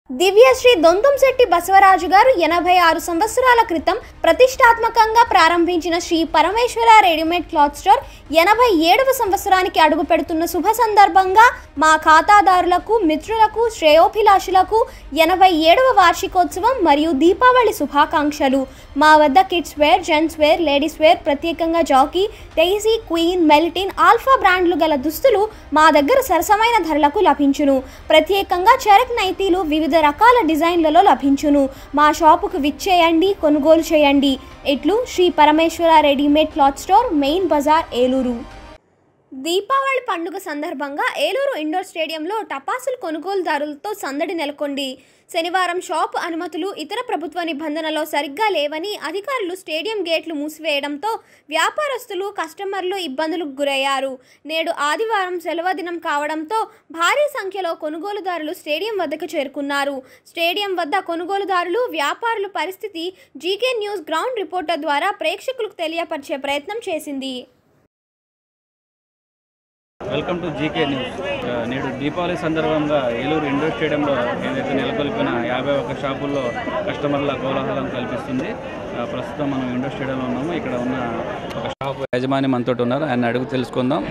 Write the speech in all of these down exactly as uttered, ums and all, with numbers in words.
దివ్యశ్రీ దొంతంశెట్టి బసవరాజు గారు ఎనభై ఆరు సంవత్సరాల క్రితం ప్రతిష్టాత్మకంగా ప్రారంభించిన Sri Parameswara readymade cloth store ఎనభై ఏడవ సంవత్సరానికి అడుగు పెడుతున్న శుభ సందర్భంగా మా ఖాతాదారులకు, మిత్రులకు, శ్రేయోభిలాషులకు ఎనభై ఏడవ వార్షికోత్సవం మరియు దీపావళి శుభాకాంక్షలు. మా వద్ద kids wear, gents wear, ladies wear, ప్రత్యేకంగా Jockey, Daisy, Queen, Meltin, Alpha బ్రాండ్లు గల దుస్తులు మా దగ్గర సరసమైన ధరలకు లభించును. ప్రత్యేకంగా చెరక్ నైటీలు వివిధ రకాల డిజైన్లలో లభించును. మా షాపుకు విచ్చేయండి, కొనుగోలు చేయండి. ఇట్లు Sri Parameswara readymade cloth store, main bazaar, Eluru. Deepavali పండుగ సందర్భంగా ఏలూరు ఇండోర్ స్టేడియంలో టపాసులు కొనుగోలుదారులతో సందడి నెలకొంది. శనివారం షాపు అనుమతులు ఇతర ప్రభుత్వ నిబంధనలో సరిగ్గా లేవని అధికారులు స్టేడియం గేట్లు మూసివేయడంతో వ్యాపారస్తులు, కస్టమర్లు ఇబ్బందులకు గురయ్యారు. నేడు ఆదివారం సెలవు దినం కావడంతో భారీ సంఖ్యలో కొనుగోలుదారులు స్టేడియం వద్దకు చేరుకున్నారు. స్టేడియం వద్ద కొనుగోలుదారులు, వ్యాపారుల పరిస్థితి జీకే న్యూస్ గ్రౌండ్ రిపోర్టర్ ద్వారా ప్రేక్షకులకు తెలియపరిచే ప్రయత్నం చేసింది. Welcome to GK news. నేడు దీపావళి సందర్భంగా ఏలూరు ఇండోర్ స్టేడియంలో ఏదైతే నెలకొల్పిన యాభై ఒక్క షాపుల్లో కస్టమర్ల కోలాహలం కల్పిస్తుంది. ప్రస్తుతం మనం ఇండోర్ స్టేడియంలో ఉన్నాము. ఇక్కడ ఉన్న ఒక షాపు యజమాని మనతో ఉన్నారు. ఆయన అడుగు తెలుసుకుందాం.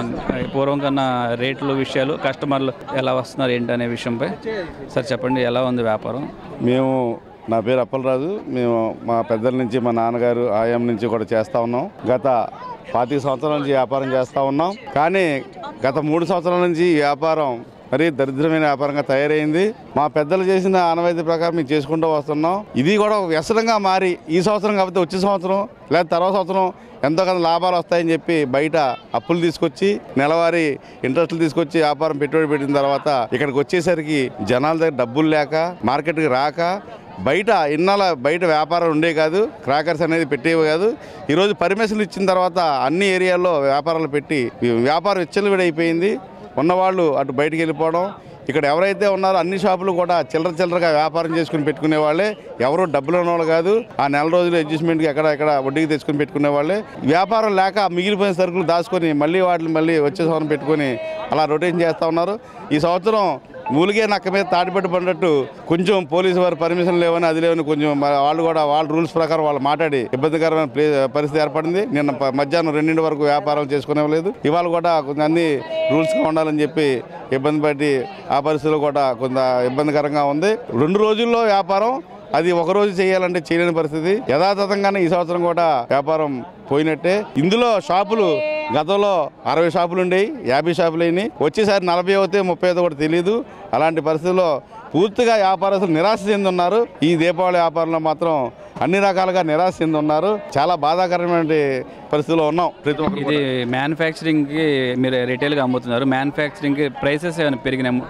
పూర్వం కన్నా రేట్లు, విషయాలు, కస్టమర్లు ఎలా వస్తున్నారు ఏంటి అనే విషయంపై. సార్ చెప్పండి, ఎలా ఉంది వ్యాపారం? మేము నా పేరు అప్పలరాజు. మేము మా పెద్దల నుంచి, మా నాన్నగారు ఆయం నుంచి కూడా చేస్తూ ఉన్నాం. గత పాతిక సంవత్సరాల నుంచి వ్యాపారం చేస్తూ ఉన్నాం. కానీ గత మూడు సంవత్సరాల నుంచి ఈ వ్యాపారం మరీ దరిద్రమైన వ్యాపారంగా తయారైంది. మా పెద్దలు చేసిన ఆనవాయితీ ప్రకారం మేము చేసుకుంటూ వస్తున్నాం. ఇది కూడా ఒక వ్యసనంగా మారి ఈ సంవత్సరం కాకపోతే వచ్చే సంవత్సరం లేదా తర్వాత సంవత్సరం ఎంతో కొంత లాభాలు వస్తాయని చెప్పి బయట అప్పులు తీసుకొచ్చి, నెలవారీ ఇంట్రెస్ట్లు తీసుకొచ్చి వ్యాపారం పెట్టుబడి పెట్టిన తర్వాత ఇక్కడికి వచ్చేసరికి జనాల దగ్గర డబ్బులు లేక, మార్కెట్కి రాక, బయట ఇన్నాళ్ళ బయట వ్యాపారం ఉండే కాదు, క్రాకర్స్ అనేది పెట్టేవి కాదు. ఈరోజు పర్మిషన్లు ఇచ్చిన తర్వాత అన్ని ఏరియాల్లో వ్యాపారాలు పెట్టి వ్యాపారం విచ్చలవిడైపోయింది. ఉన్నవాళ్ళు అటు బయటికి వెళ్ళిపోవడం, ఇక్కడ ఎవరైతే ఉన్నారో అన్ని షాపులు కూడా చిల్లర చిల్లరగా వ్యాపారం చేసుకుని పెట్టుకునే వాళ్ళే, ఎవరు డబ్బులు ఉన్నవాళ్ళు కాదు. ఆ నెల రోజులు అడ్జస్ట్మెంట్కి ఎక్కడ ఎక్కడ వడ్డీకి తెచ్చుకొని పెట్టుకునే వాళ్ళే. వ్యాపారం లేక మిగిలిపోయిన సరుకులు దాచుకొని మళ్ళీ వాటిని మళ్ళీ వచ్చే సంవత్సరం పెట్టుకొని అలా రొటేషన్ చేస్తూ ఉన్నారు. ఈ సంవత్సరం మూలిగే నక్క మీద తాటిపెట్టు పడినట్టు కొంచెం పోలీసు వారి పర్మిషన్ లేవని, అది లేవని కొంచెం వాళ్ళు కూడా వాళ్ళ రూల్స్ ప్రకారం వాళ్ళు మాట్లాడి ఇబ్బందికరమైన పరిస్థితి ఏర్పడింది. నిన్న మధ్యాహ్నం రెండింటి వరకు వ్యాపారం చేసుకునేలేదు. ఇవాళ కూడా కొంచెం అన్ని రూల్స్గా ఉండాలని చెప్పి ఇబ్బంది పట్టి ఆ పరిస్థితిలో కూడా కొంత ఇబ్బందికరంగా ఉంది. రెండు రోజుల్లో వ్యాపారం అది ఒక రోజు చేయాలంటే చేయలేని పరిస్థితి. యథాతథంగానే ఈ సంవత్సరం కూడా వ్యాపారం పోయినట్టే. ఇందులో షాపులు గతంలో అరవై షాపులు ఉండేవి, యాభై షాపులు అయినాయి. వచ్చేసారి నలభై అవుతే ముప్పై అవుతే కూడా తెలియదు. అలాంటి పరిస్థితుల్లో పూర్తిగా వ్యాపారస్తులు నిరాశ చెంది ఉన్నారు. ఈ దీపావళి వ్యాపారంలో మాత్రం అన్ని రకాలుగా నిరాశ చెంది ఉన్నారు. చాలా బాధాకరమైన పరిస్థితిలో ఉన్నాం. ప్రతి ఒక్కరు ఇది మ్యానుఫ్యాక్చరింగ్కి మీరు రిటైల్గా అమ్ముతున్నారు. మ్యానుఫ్యాక్చరింగ్కి ప్రైసెస్ ఏమైనా పెరిగినాము?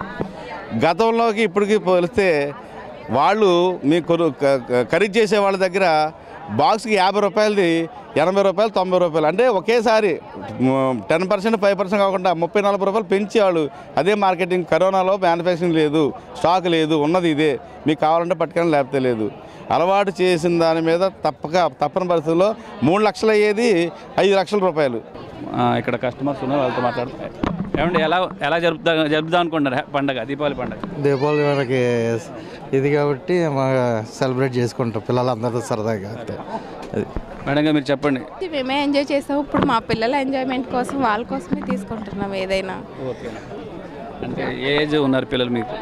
గతంలోకి ఇప్పటికీ పోలిస్తే వాళ్ళు మీకు కొను ఖరీదు చేసే వాళ్ళ దగ్గర బాక్స్కి యాభై రూపాయలది ఎనభై రూపాయలు, తొంభై రూపాయలు, అంటే ఒకేసారి టెన్ పర్సెంట్ ఫైవ్ పర్సెంట్ కాకుండా ముప్పై నలభై రూపాయలు పెంచేవాళ్ళు. అదే మార్కెటింగ్. కరోనాలో మ్యానుఫ్యాక్చరింగ్ లేదు, స్టాక్ లేదు, ఉన్నది ఇదే, మీకు కావాలంటే పట్టుకొని లేకపోతే లేదు. అలవాటు చేసిన దాని మీద తప్పక తప్పని పరిస్థితుల్లో మూడు లక్షలు అయ్యేది ఐదు లక్షల రూపాయలు. ఇక్కడ కస్టమర్స్ ఉన్నారు, వాళ్ళతో మాట్లాడుతారు. ఏమంటే ఎలా ఎలా జరుపుతా జరుపుదాం అనుకుంటారు పండగ, దీపావళి పండుగ? దీపావళి మనకి ఇది కాబట్టి మా సెలబ్రేట్ చేసుకుంటాం పిల్లలందరితో సరదాగా. అది మేడం గారు మీరు చెప్పండి. మేమే ఎంజాయ్ చేస్తాం. ఇప్పుడు మా పిల్లల ఎంజాయ్మెంట్ కోసం, వాళ్ళ కోసమే తీసుకుంటున్నాం ఏదైనా. ఓకే. అంటే ఏజ్ ఉన్నారు పిల్లలు మీకు?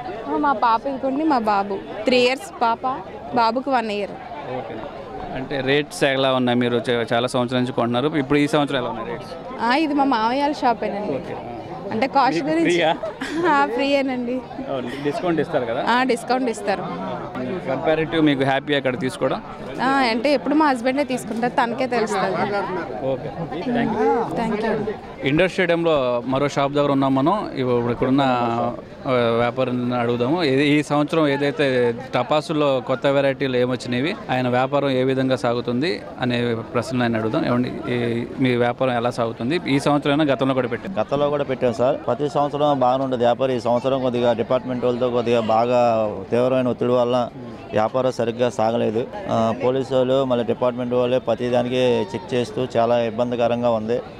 మా పాప ఇదిగోండి, మా బాబు త్రీ ఇయర్స్ పాప, బాబుకి వన్ ఇయర్. ఓకే. అంటే రేట్స్ ఎలా ఉన్నాయి? మీరు చాలా సంవత్సరాల నుంచి కొంటున్నారు, ఇప్పుడు ఈ సంవత్సరం ఎలా ఉన్నాయి రేట్స్? ఇది మా మామయ్యాల షాపేనండి. అంటే కాస్ట్ గురించి ఫ్రీయేనండి. డిస్కౌంట్ ఇస్తారు కదా? డిస్కౌంట్ ఇస్తారు. కంపారిటివ్ మీకు హ్యాపీ అక్కడ తీసుకోవడం? అంటే ఎప్పుడు మా హస్బెండే తీసుకుంటారు, తనకే తెలుస్తుంది. Okay, thank you. Thank you. Indoor స్టేడియంలో మరో షాప్ దగ్గర ఉన్నాం మనం. ఇప్పుడు ఇక్కడున్న వ్యాపారాన్ని అడుగుదాము. ఈ సంవత్సరం ఏదైతే టపాసుల్లో కొత్త వెరైటీలు ఏమొచ్చినవి, ఆయన వ్యాపారం ఏ విధంగా సాగుతుంది అనే ప్రశ్నలు ఆయన అడుగుదాం. ఏమండి, మీ వ్యాపారం ఎలా సాగుతుంది? ఈ సంవత్సరం గతంలో కూడా పెట్టాం? గతంలో కూడా పెట్టాం సార్. ప్రతి సంవత్సరం బాగానే ఉండదు వ్యాపారం. ఈ సంవత్సరం కొద్దిగా డిపార్ట్మెంట్ వాళ్ళతో కొద్దిగా బాగా తీవ్రమైన ఒత్తిడి వల్ల వ్యాపారం సరిగ్గా సాగలేదు. పోలీసు వాళ్ళు మళ్ళీ డిపార్ట్మెంట్ వాళ్ళే ప్రతిదానికి చెక్ చేస్తూ చాలా ఇబ్బందికరంగా ఉంది.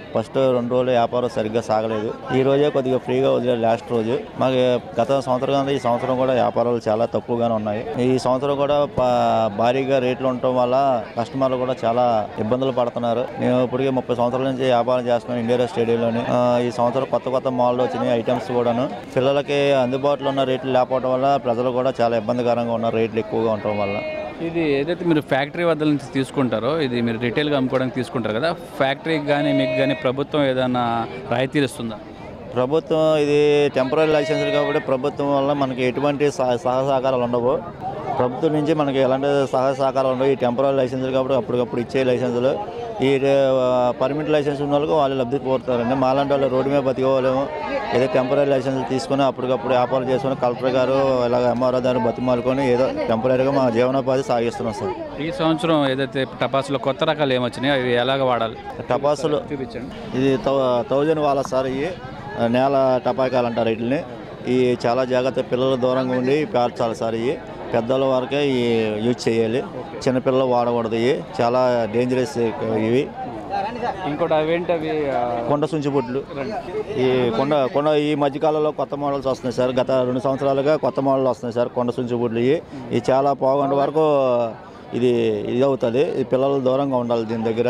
ఫస్ట్ రెండు రోజులు వ్యాపారం సరిగ్గా సాగలేదు. ఈ రోజే కొద్దిగా ఫ్రీగా వదిలేదు లాస్ట్ రోజు. మాకు గత సంవత్సరం కంటే ఈ సంవత్సరం కూడా వ్యాపారాలు చాలా తక్కువగానే ఉన్నాయి. ఈ సంవత్సరం కూడా భారీగా రేట్లు ఉండటం వల్ల కస్టమర్లు కూడా చాలా ఇబ్బందులు పడుతున్నారు. మేము ఇప్పటికే ముప్పై సంవత్సరాల నుంచి వ్యాపారం చేస్తున్నాం ఇండియా స్టేడియంలోని. ఈ సంవత్సరం కొత్త కొత్త మాల్లో వచ్చినాయి ఐటమ్స్ కూడాను. పిల్లలకి అందుబాటులో ఉన్న రేట్లు లేకపోవడం వల్ల ప్రజలు కూడా చాలా ఇబ్బందికరంగా ఉన్నారు రేట్లు ఎక్కువగా ఉండటం వల్ల. ఇది ఏదైతే మీరు ఫ్యాక్టరీ వద్ద నుంచి తీసుకుంటారో ఇది మీరు రిటైల్గా అమ్ముకోవడానికి తీసుకుంటారు కదా, ఫ్యాక్టరీకి కానీ మీకు కానీ ప్రభుత్వం ఏదైనా రాయితీలు ఇస్తుందా? ప్రభుత్వం ఇది టెంపరీ లైసెన్సులు కాబట్టి ప్రభుత్వం వల్ల మనకి ఎటువంటి సహ సహకారాలు ఉండవు. ప్రభుత్వం నుంచి మనకి ఎలాంటి సహాయ సహకారాలు ఉండవు. ఈ టెంపరీ లైసెన్సులు కాబట్టి అప్పటికప్పుడు ఇచ్చే లైసెన్సులు. ఈ పర్మిట్ లైసెన్స్ ఉన్న వాళ్ళకు వాళ్ళు లబ్ధి కోరుతారండి. మాలాంటి వాళ్ళు రోడ్డు మీద బతికోలేము. ఏదో టెంపరీ లైసెన్సులు తీసుకుని అప్పటికప్పుడు వ్యాపారం చేసుకుని కలెక్టర్ గారు ఇలాగ ఎంఆర్ఓ దాన్ని బతిమాలుకొని ఏదో టెంపరీగా మా జీవనోపాధి సాగిస్తున్నాం సార్. ఈ సంవత్సరం ఏదైతే టపాసులో కొత్త రకాలు ఏమొచ్చినాయి అవి ఎలాగ వాడాలి? టపాసులు చూపించండి. ఇది థౌజండ్ వాళ్ళ సార్. ఇవి నేల టపాకాయలు అంటారు వీటిని. ఇవి చాలా జాగ్రత్త పిల్లల దూరంగా ఉండి పేర్చాలి సార్. ఇవి పెద్దల వరకే ఈ యూజ్ చేయాలి, చిన్నపిల్లలు వాడకూడదు. ఇవి చాలా డేంజరస్ ఇవి. ఇంకోటి అవేంటి అవి కొండ సుంచిబుట్లు. ఈ కొండ కొండ ఈ మధ్యకాలంలో కొత్త మోడల్స్ వస్తున్నాయి సార్. గత రెండు సంవత్సరాలుగా కొత్త మోడల్ వస్తున్నాయి సార్ కొండ సుంచిబుట్లు. ఇవి ఇవి చాలా పావుగంట వరకు ఇది ఇది అవుతుంది. ఈ పిల్లలు దూరంగా ఉండాలి దీని దగ్గర.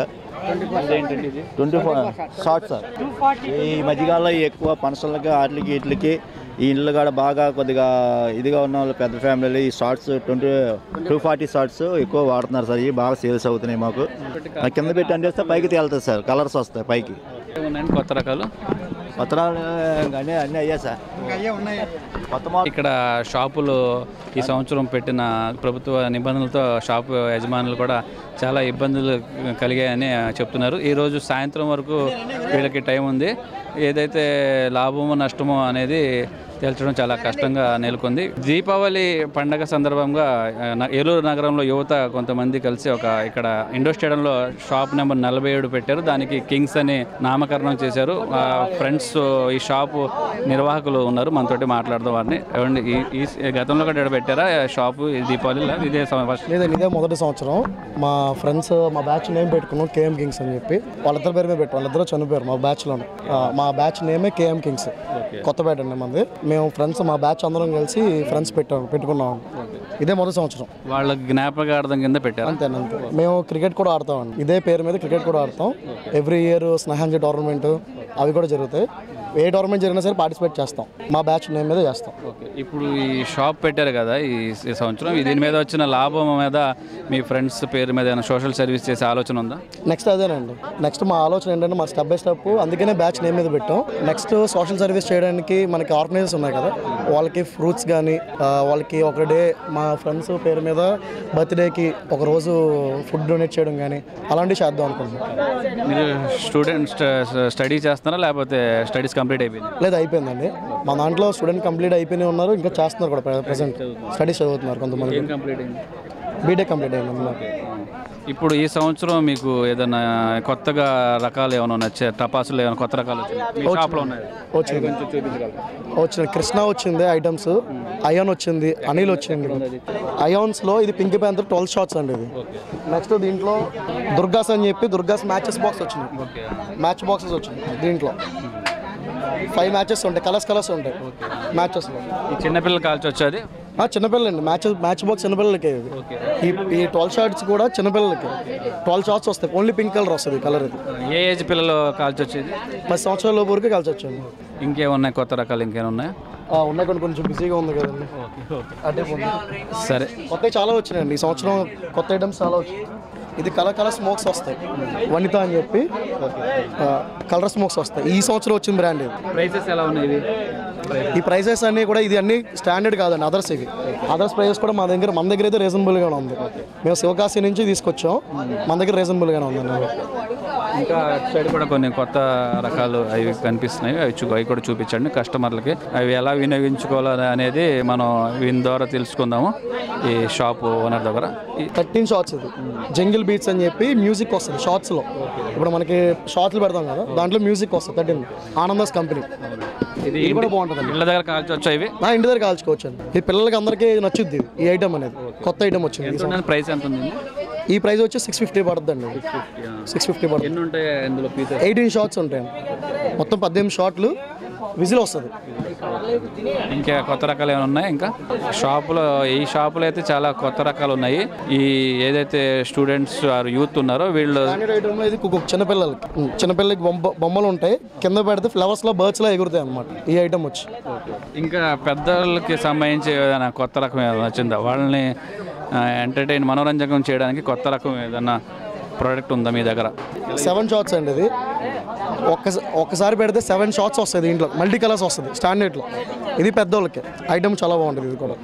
Twenty four shot sir. ఈ మధ్యకాలంలో ఎక్కువ ఫంక్షన్లకి వాటికి వీటికి ఈ ఇళ్ళు కూడా బాగా కొద్దిగా ఇదిగా ఉన్న వాళ్ళు పెద్ద ఫ్యామిలీలు ఈ shots twenty two forty shots ఎక్కువ వాడుతున్నారు సార్. ఇవి బాగా సేల్స్ అవుతున్నాయి మాకు. కింద పెట్టి అంటేస్తే పైకి తేలుతుంది సార్, కలర్స్ వస్తాయి పైకి. కొత్త రకాలు కొత్త అన్నీ అన్నీ అయ్యా సార్. కొత్త ఇక్కడ షాపులు ఈ సంవత్సరం పెట్టిన ప్రభుత్వ నిబంధనలతో షాపు యజమానులు కూడా చాలా ఇబ్బందులు కలిగాయని చెప్తున్నారు. ఈరోజు సాయంత్రం వరకు వీళ్ళకి టైం ఉంది. ఏదైతే లాభమో నష్టమో అనేది తేల్చడం చాలా కష్టంగా నెలకొంది. దీపావళి పండగ సందర్భంగా ఏలూరు నగరంలో యువత కొంతమంది కలిసి ఒక ఇక్కడ ఇండోర్ స్టేడియంలో షాప్ నెంబర్ నలభై ఏడు పెట్టారు. దానికి కింగ్స్ అని నామకరణం చేశారు. ఫ్రెండ్స్ ఈ షాపు నిర్వాహకులు ఉన్నారు, మనతోటి మాట్లాడదాం వారిని. ఈ ఈ గతంలో కూడా పెట్టారా షాపు దీపావళి? ఇదే లేదండి, ఇదే మొదటి సంవత్సరం. మా ఫ్రెండ్స్ మా బ్యాచ్ నేమ్ పెట్టుకున్నాం కేఎం కింగ్స్ అని చెప్పి. వాళ్ళిద్దరు పేరు మీద పెట్టాం. వాళ్ళిద్దరూ చనిపోయారు మా బ్యాచ్లో. మా బ్యాచ్ నేమే కేఎం కింగ్స్. కొత్తపేట అండి మంది. మేము ఫ్రెండ్స్ మా బ్యాచ్ అందరం కలిసి ఫ్రెండ్స్ పెట్టాం పెట్టుకున్నాం. ఇదే మొదటి సంవత్సరం. వాళ్ళ జ్ఞాపకార్థం కింద పెట్టారు. అంతేనంతే. మేము క్రికెట్ కూడా ఆడతామండి. ఇదే పేరు మీద క్రికెట్ కూడా ఆడతాం. ఎవ్రీ ఇయర్ స్నేహాంజీ టోర్నమెంట్ అవి కూడా జరుగుతాయి. ఏ టోర్నమెంట్ జరిగినా సరే పార్టిసిపేట్ చేస్తాం. మా బ్యాచ్ నేమ్ మీద చేస్తాం. ఇప్పుడు ఈ షాప్ పెట్టారు కదా ఈ సంవత్సరం, దీని మీద వచ్చిన లాభం మీద మీ ఫ్రెండ్స్ పేరు మీద సోషల్ సర్వీస్ చేసే ఆలోచన ఉందా? నెక్స్ట్ అదేనండి. నెక్స్ట్ మా ఆలోచన ఏంటంటే మా స్టెప్ బై స్టెప్ అందుకనే బ్యాచ్ నేమ్ మీద పెట్టాం. నెక్స్ట్ సోషల్ సర్వీస్ చేయడానికి మనకి ఆర్గనైజర్స్ ఉన్నాయి కదా, వాళ్ళకి ఫ్రూట్స్ కానీ వాళ్ళకి ఒక డే మా ఫ్రెండ్స్ పేరు మీద బర్త్డేకి ఒక రోజు ఫుడ్ డొనేట్ చేయడం కానీ అలాంటివి చేద్దాం అనుకుంటున్నాం. మీరు స్టూడెంట్ స్టడీ చేస్తున్నారా లేకపోతే స్టడీస్ కంప్లీట్ అయిపోయింది? లేదు, అయిపోయిందండి. మా దాంట్లో స్టూడెంట్ కంప్లీట్ అయిపోయినాయి ఉన్నారు, ఇంకా చేస్తున్నారు కూడా. ప్రెసెంట్ స్టడీస్ చదువుతున్నారు కొంతమంది. బీటెక్ కంప్లీట్ అయింది. ఇప్పుడు ఈ సంవత్సరం మీకు ఏదైనా కొత్తగా రకాలు ఏమైనా వచ్చాయి? టపాసులు ఏమైనా కొత్త రకాలు వచ్చింది? వచ్చింది కృష్ణ వచ్చింది ఐటమ్స్. అయాన్ వచ్చింది, అనిల్ వచ్చింది. అయాన్స్లో ఇది పింక్ ప్యాంతర్ ట్వెల్వ్ షాట్స్ అండి ఇది. నెక్స్ట్ దీంట్లో దుర్గాస్ అని చెప్పి దుర్గాస్ మ్యాచెస్ బాక్స్ వచ్చింది. మ్యాచ్ బాక్సెస్ వచ్చింది. దీంట్లో ఫైవ్ మ్యాచెస్ ఉంటాయి, కలర్స్ కలర్స్ ఉంటాయి మ్యాచెస్లో. ఈ చిన్నపిల్లలు కాల్చి వచ్చేది చిన్నపిల్లలండి. మ్యాచ్ మ్యాచ్ బాక్స్ చిన్నపిల్లలకి. ఈ ఈ ట్వెల్వ్ షార్ట్స్ కూడా చిన్నపిల్లలకి ట్వెల్వ్ షార్ట్స్ వస్తాయి. ఓన్లీ పింక్ కలర్ వస్తుంది కలర్. ఇది ఏ ఏజ్ పిల్లలు కాల్చి వచ్చేది? పది సంవత్సరాల లోపు వరకు కాల్చి వచ్చండి. ఇంకేమున్నాయి కొత్త రకాలు? ఇంకేమున్నాయి? ఉన్నాయి కొన్ని, కొంచెం బిజీగా ఉంది కదండి. అదే సరే, కొత్తవి చాలా వచ్చినాయండి ఈ సంవత్సరం. కొత్త ఐటమ్స్ చాలా వచ్చాయి. ఇది కలర్ కలర్ స్మోక్స్ వస్తాయి. వనిత అని చెప్పి కలర్ స్మోక్స్ వస్తాయి. ఈ సంవత్సరం వచ్చిన బ్రాండ్ ఇది. ప్రైసెస్ ఎలా ఉన్నాయి? ఈ ప్రైసెస్ అన్నీ కూడా ఇది అన్ని స్టాండర్డ్ కాదండి, అదర్స్ ఇవి. అదర్స్ ప్రైసెస్ కూడా మా దగ్గర మన దగ్గర అయితే రీజనబుల్గానే ఉంది. మేము శివకాశి నుంచి తీసుకొచ్చాం, మన దగ్గర రీజనబుల్గానే ఉందండి. ఇంకా సైడ్ కూడా కొన్ని కొత్త రకాలు అవి కనిపిస్తున్నాయి, అవి చూ అవి కూడా చూపించండి కస్టమర్లకి. అవి ఎలా వినియోగించుకోవాలి అనేది మనం వీని ద్వారా తెలుసుకుందాము ఈ షాప్ ఓనర్ దగ్గర. థర్టీన్ షార్ట్స్ ఇది జంగిల్ బీట్స్ అని చెప్పి మ్యూజిక్ వస్తుంది షార్ట్స్లో. ఇప్పుడు మనకి షార్ట్లు పెడతాం కదా, దాంట్లో మ్యూజిక్ వస్తుంది. Thirteen Ananda's company. ఇది కూడా బాగుంటుంది. ఇళ్ళ దగ్గర కాల్చొచ్చు ఇవి? ఇంటి దగ్గర కాల్చుకోవచ్చు అండి. ఈ పిల్లలకి అందరికీ నచ్చుద్ది ఈ ఐటమ్ అనేది. కొత్త ఐటమ్ వచ్చింది. ప్రైస్ ఎంత ఉంది? ఈ ప్రైస్ వచ్చి సిక్స్ ఫిఫ్టీ పడుతుందండి. సిక్స్ ఫిఫ్టీ పడుతుంది. ఎన్ని ఉంటాయి ఇందులో పీసెస్? ఎయిటీన్ షార్ట్స్ ఉంటాయి, మొత్తం పద్దెనిమిది షార్ట్లు, విజిల్ వస్తుంది. ఇంకా కొత్త రకాలు ఏమైనా ఉన్నాయి? ఇంకా షాపులో ఈ షాపులో అయితే చాలా కొత్త రకాలు ఉన్నాయి. ఈ ఏదైతే స్టూడెంట్స్ ఆర్ యూత్ ఉన్నారో వీళ్ళు ఐటమ్లో ఇది చిన్నపిల్లలకి చిన్నపిల్లలకి బొమ్మ బొమ్మలు ఉంటాయి, కింద పెడితే ఫ్లవర్స్లో బర్డ్స్లో ఎగురుతాయి అన్నమాట ఈ ఐటమ్ వచ్చి. ఇంకా పెద్దలకి సంబంధించి ఏదైనా కొత్త రకం ఏదైనా వచ్చిందా? వాళ్ళని ఎంటర్టైన్ మనోరంజకం చేయడానికి కొత్త రకం ఏదైనా ప్రోడక్ట్ ఉందా మీ దగ్గర? సెవెన్ షాట్స్ అండి ఇది. ఒక్క ఒక్కసారి పెడితే సెవెన్ షాట్స్ వస్తుంది, ఇంట్లో మల్టీ కలర్స్ వస్తుంది స్టాండర్డ్లో. ఇది పెద్దోళ్ళకి ఐటమ్ చాలా బాగుంటుంది. ఇది కూడా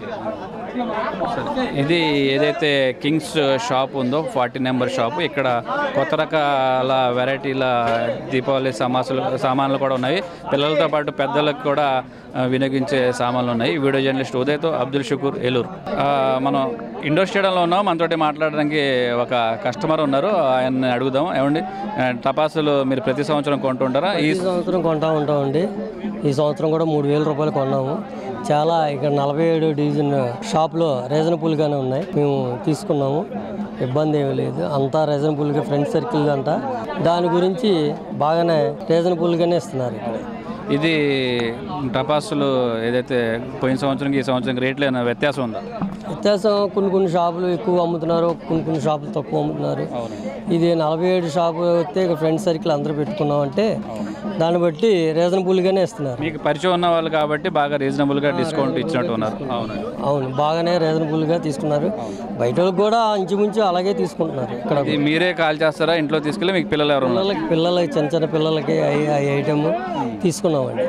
ఇది ఏదైతే కింగ్స్ షాప్ ఉందో ఫార్టీ నెంబర్ షాపు, ఇక్కడ కొత్త రకాల వెరైటీల దీపావళి సమాసులు సామాన్లు కూడా ఉన్నాయి. పిల్లలతో పాటు పెద్దలకు కూడా వినియోగించే సామాన్లు ఉన్నాయి. వీడియో జర్నలిస్ట్ ఉదయ్తో అబ్దుల్ షుకూర్, ఏలూరు. మనం ఇండోర్ స్టేడియంలో ఉన్నాం. మనతోటి మాట్లాడడానికి ఒక కస్టమర్ ఉన్నారు, ఆయన్ని అడుగుదాం. ఏమండి, టపాసులు మీరు ప్రతి సంవత్సరం కొంటుంటారా? ఈ సంవత్సరం కొంటా ఉంటామండి. ఈ సంవత్సరం కూడా మూడు వేల రూపాయలు కొన్నాము. చాలా ఇక్కడ నలభై ఏడు డివిజన్ షాప్లో రీజనబుల్గానే ఉన్నాయి. మేము తీసుకున్నాము, ఇబ్బంది ఏమీ లేదు. అంతా రీజనబుల్గా ఫ్రెండ్ సర్కిల్ అంట, దాని గురించి బాగానే రీజనబుల్గానే ఇస్తున్నారు ఇక్కడ. ఇది టపాసులు ఏదైతే పోయిన సంవత్సరంకి ఈ సంవత్సరం రేట్లు ఏమైనా వ్యత్యాసం ఉందా? వ్యత్యాసం కొన్ని కొన్ని షాపులు ఎక్కువ అమ్ముతున్నారు, కొన్ని కొన్ని షాపులు తక్కువ అమ్ముతున్నారు. ఇది నలభై ఏడు షాపు వస్తే ఫ్రెండ్ సర్కిల్ అందరూ పెట్టుకున్నామంటే దాన్ని బట్టి రీజనబుల్గానే ఇస్తున్నారు. మీకు పరిచయం ఉన్న వాళ్ళు కాబట్టి బాగా రీజనబుల్గా డిస్కౌంట్ ఇచ్చినట్టు ఉన్నారు. అవును అవును బాగానే రీజనబుల్గా తీసుకున్నారు. బయట వాళ్ళకి కూడా ఇంచుమించు అలాగే తీసుకుంటున్నారు. ఇక్కడ మీరే కాల్ చేస్తారా ఇంట్లో తీసుకెళ్ళి? మీకు పిల్లలు ఎవరు? పిల్లలకి పిల్లలకి చిన్న చిన్న పిల్లలకి ఈ ఐటమ్ తీసుకున్నామండి.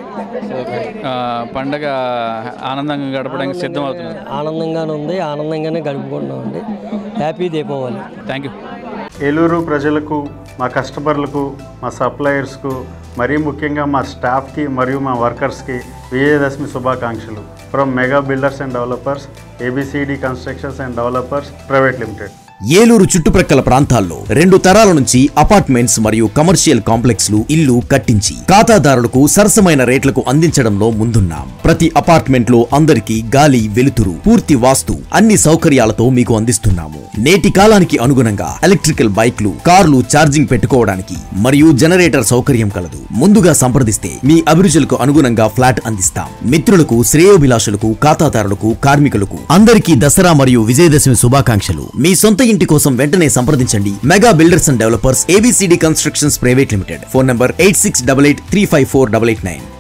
పండగ ఆనందంగా గడపడానికి సిద్ధం అవుతుంది. ఆనందంగానే ఉంది, ఆనందంగానే గడుపుకుంటున్నామండి. Happy Deepavali. Thank you. Eluru ప్రజలకు, మా కస్టమర్లకు, మా సప్లయర్స్కు, మరీ ముఖ్యంగా మా స్టాఫ్కి మరియు మా వర్కర్స్కి విజయదశమి శుభాకాంక్షలు from Mega Builders and Developers, ABCD Constructions and Developers Private Limited. Eluru చుట్టుప్రక్కల ప్రాంతాల్లో రెండు తరాల నుంచి అపార్ట్మెంట్స్ మరియు కమర్షియల్ కాంప్లెక్స్లు ఇల్లు కట్టించి ఖాతాదారులకు సరసమైన రేట్లకు అందించడంలో ముందున్నాం. ప్రతి అపార్ట్మెంట్ లో అందరికీ గాలి, వెలుతురు, పూర్తి వాస్తు అన్ని సౌకర్యాలతో మీకు అందిస్తున్నాము. నేటి కాలానికి అనుగుణంగా ఎలక్ట్రికల్ బైక్లు, కార్లు ఛార్జింగ్ పెట్టుకోవడానికి మరియు జనరేటర్ సౌకర్యం కలదు. ముందుగా సంప్రదిస్తే మీ అభిరుచులకు అనుగుణంగా ఫ్లాట్ అందిస్తాం. మిత్రులకు, శ్రేయోభిలాషులకు, ఖాతాదారులకు, కార్మికులకు అందరికీ దసరా మరియు విజయదశమి శుభాకాంక్షలు. మీ సొంత ఇంటి కోసం వెంటనే సంప్రదించండి Mega Builders and Developers, ABCD Constructions Private Limited. Phone number eight six eight eight three five four eight eight nine.